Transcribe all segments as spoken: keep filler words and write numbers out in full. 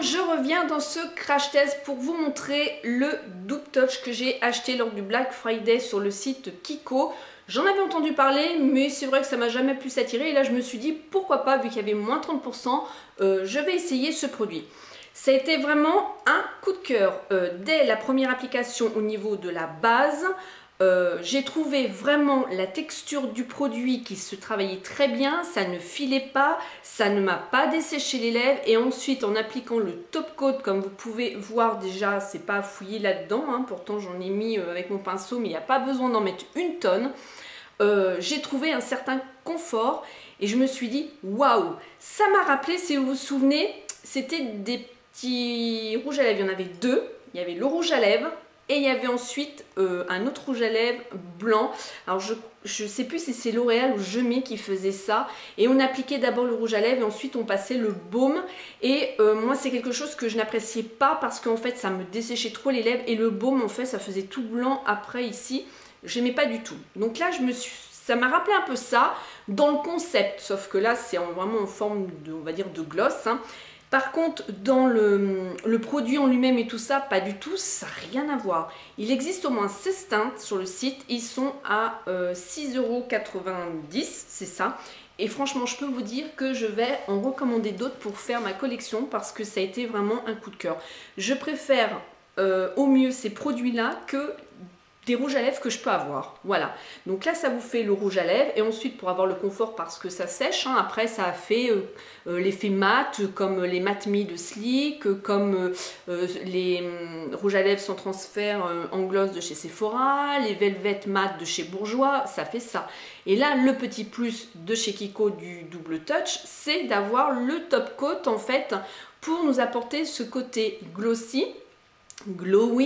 je reviens dans ce crash test pour vous montrer le Double Touch que j'ai acheté lors du Black Friday sur le site Kiko. J'en avais entendu parler, mais c'est vrai que ça m'a jamais plus attiré. Et là, je me suis dit, pourquoi pas, vu qu'il y avait moins trente pour cent, euh, je vais essayer ce produit. Ça a été vraiment un coup de cœur. Euh, dès la première application au niveau de la base, euh, j'ai trouvé vraiment la texture du produit qui se travaillait très bien. Ça ne filait pas, ça ne m'a pas desséché les lèvres. Et ensuite, en appliquant le top coat, comme vous pouvez voir déjà, c'est pas fouillé là-dedans. Hein, pourtant, j'en ai mis avec mon pinceau, mais il n'y a pas besoin d'en mettre une tonne. Euh, j'ai trouvé un certain confort et je me suis dit, waouh, ça m'a rappelé, si vous vous souvenez, c'était des petits rouges à lèvres, il y en avait deux, il y avait le rouge à lèvres et il y avait ensuite euh, un autre rouge à lèvres blanc. Alors je ne sais plus si c'est L'Oréal ou Gemé qui faisait ça, et on appliquait d'abord le rouge à lèvres et ensuite on passait le baume, et euh, moi c'est quelque chose que je n'appréciais pas parce qu'en fait ça me desséchait trop les lèvres, et le baume en fait ça faisait tout blanc après ici, j'aimais pas du tout. Donc là je me suis ça m'a rappelé un peu ça dans le concept, sauf que là c'est vraiment en forme de, on va dire, de gloss, hein. Par contre, dans le, le produit en lui-même et tout ça, pas du tout, ça n'a rien à voir. Il existe au moins seize teintes sur le site, ils sont à euh, six euros quatre-vingt-dix, c'est ça. Et franchement, je peux vous dire que je vais en recommander d'autres pour faire ma collection parce que ça a été vraiment un coup de cœur. Je préfère euh, au mieux ces produits-là que des rouges à lèvres que je peux avoir. Voilà, donc là ça vous fait le rouge à lèvres, et ensuite pour avoir le confort parce que ça sèche, hein, après ça a fait euh, euh, l'effet mat, comme les Mat Me de Sleek, comme euh, euh, les euh, rouges à lèvres sans transfert euh, en gloss de chez Sephora, les Velvet Mat de chez Bourjois, ça fait ça. Et là le petit plus de chez Kiko du Double Touch, c'est d'avoir le top coat en fait pour nous apporter ce côté glossy, glowy,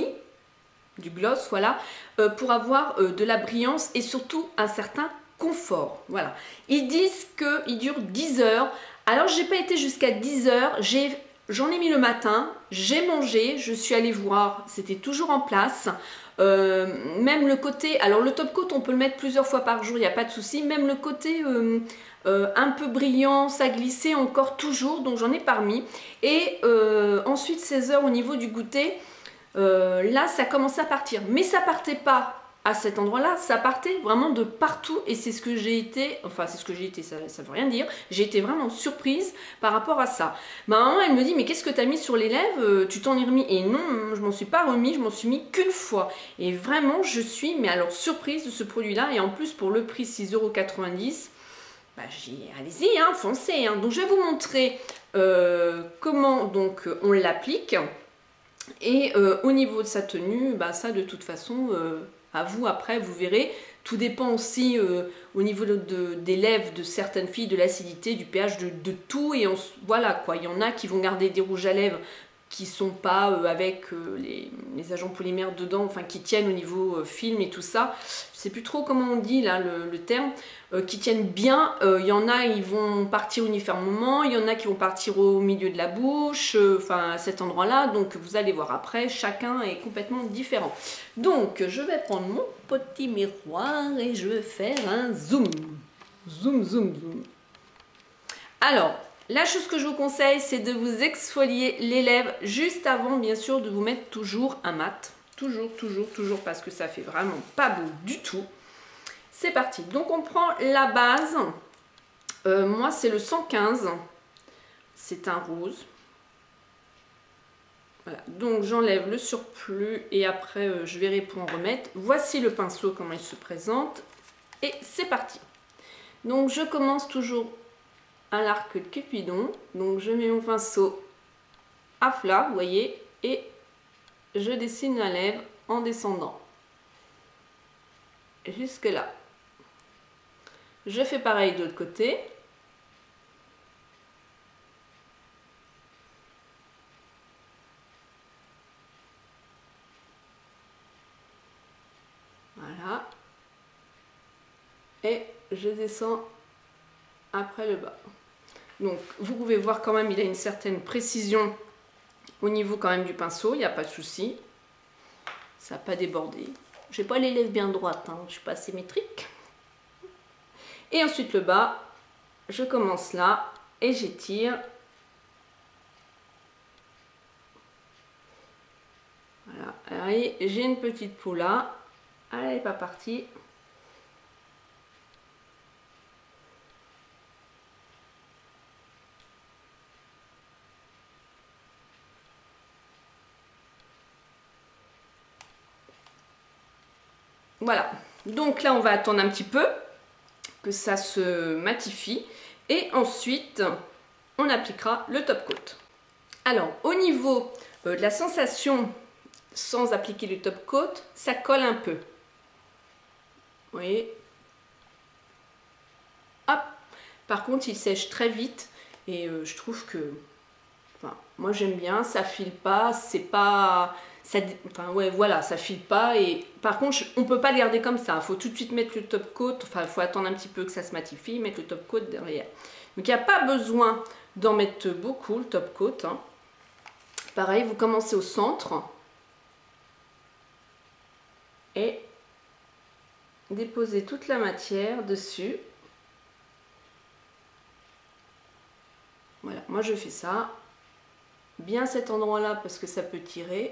du gloss, voilà, euh, pour avoir euh, de la brillance et surtout un certain confort. Voilà. Ils disent qu'il dure dix heures. Alors, j'ai pas été jusqu'à dix heures. J'en ai, ai mis le matin, j'ai mangé, je suis allée voir, c'était toujours en place. Euh, même le côté, alors le top coat, on peut le mettre plusieurs fois par jour, il n'y a pas de souci. Même le côté euh, euh, un peu brillant, ça glissait encore toujours, donc j'en ai parmi. Et euh, ensuite, seize heures au niveau du goûter. Euh, là ça commençait à partir, mais ça partait pas à cet endroit là, ça partait vraiment de partout, et c'est ce que j'ai été, enfin c'est ce que j'ai été, ça, ça veut rien dire, j'ai été vraiment surprise par rapport à ça. Ma maman elle me dit, mais qu'est-ce que tu as mis sur les lèvres, tu t'en es remis? Et non, je m'en suis pas remis, je m'en suis mis qu'une fois, et vraiment je suis mais alors surprise de ce produit là, et en plus pour le prix six euros quatre-vingt-dix, bah, allez-y, hein, foncez, hein. Donc je vais vous montrer euh, comment donc on l'applique. Et euh, au niveau de sa tenue, bah ça de toute façon, euh, à vous après, vous verrez. Tout dépend aussi euh, au niveau de, de, des lèvres de certaines filles, de l'acidité, du pH, de, de tout. Et on, voilà quoi, il y en a qui vont garder des rouges à lèvres qui sont pas euh, avec euh, les, les agents polymères dedans, enfin qui tiennent au niveau euh, film et tout ça. Je sais plus trop comment on dit là le, le terme, euh, qui tiennent bien. Il euh, y en a, ils vont partir uniformément, il y en a qui vont partir au milieu de la bouche, enfin euh, à cet endroit-là. Donc vous allez voir après, chacun est complètement différent. Donc je vais prendre mon petit miroir et je vais faire un zoom. Zoom, zoom, zoom. Alors, la chose que je vous conseille, c'est de vous exfolier les lèvres juste avant, bien sûr, de vous mettre toujours un mat. Toujours, toujours, toujours, parce que ça fait vraiment pas beau du tout. C'est parti. Donc, on prend la base. Euh, moi, c'est le cent quinze. C'est un rose. Voilà. Donc, j'enlève le surplus et après, euh, je verrai pour en remettre. Voici le pinceau, comment il se présente. Et c'est parti. Donc, je commence toujours à l'arc de Cupidon, donc je mets mon pinceau à plat, vous voyez, et je dessine la lèvre en descendant jusque là. Je fais pareil de l'autre côté. Voilà. Et je descends après le bas. Donc vous pouvez voir quand même, il a une certaine précision au niveau quand même du pinceau, il n'y a pas de souci. Ça n'a pas débordé. J'ai pas les lèvres bien droites, hein, je suis pas symétrique. Et ensuite le bas, je commence là et j'étire pareil, j'ai une petite peau là. Elle n'est pas partie. Voilà, donc là on va attendre un petit peu que ça se matifie et ensuite on appliquera le top coat. Alors au niveau euh, de la sensation sans appliquer le top coat, ça colle un peu. Vous voyez? Hop. Par contre il sèche très vite et euh, je trouve que, enfin, moi j'aime bien, ça file pas, c'est pas... Ça, enfin ouais voilà, ça file pas et par contre on peut pas le garder comme ça, il faut tout de suite mettre le top coat, enfin il faut attendre un petit peu que ça se matifie, mettre le top coat derrière. Donc il n'y a pas besoin d'en mettre beaucoup le top coat, hein. Pareil, vous commencez au centre et déposez toute la matière dessus. Voilà, moi je fais ça, bien cet endroit là parce que ça peut tirer.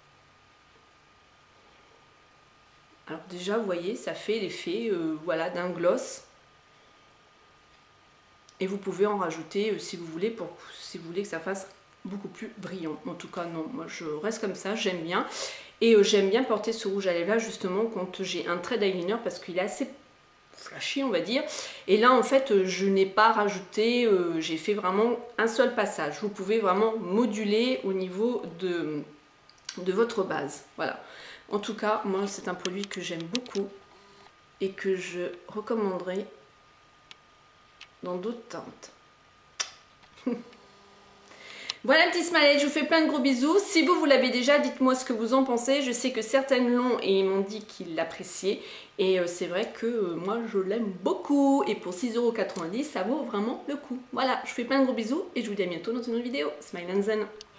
Alors déjà, vous voyez, ça fait l'effet euh, voilà, d'un gloss. Et vous pouvez en rajouter euh, si vous voulez, pour, si vous voulez que ça fasse beaucoup plus brillant. En tout cas, non, moi je reste comme ça, j'aime bien. Et euh, j'aime bien porter ce rouge à lèvres là, justement, quand j'ai un trait d'eyeliner, parce qu'il est assez flashy, on va dire. Et là, en fait, euh, je n'ai pas rajouté, euh, j'ai fait vraiment un seul passage. Vous pouvez vraiment moduler au niveau de, de votre base. Voilà. En tout cas, moi, c'est un produit que j'aime beaucoup et que je recommanderais dans d'autres teintes. Voilà, petit smiley, je vous fais plein de gros bisous. Si vous, vous l'avez déjà, dites-moi ce que vous en pensez. Je sais que certaines l'ont et ils m'ont dit qu'ils l'appréciaient. Et euh, c'est vrai que euh, moi, je l'aime beaucoup. Et pour six euros quatre-vingt-dix, ça vaut vraiment le coup. Voilà, je vous fais plein de gros bisous et je vous dis à bientôt dans une autre vidéo. Smile and Zen.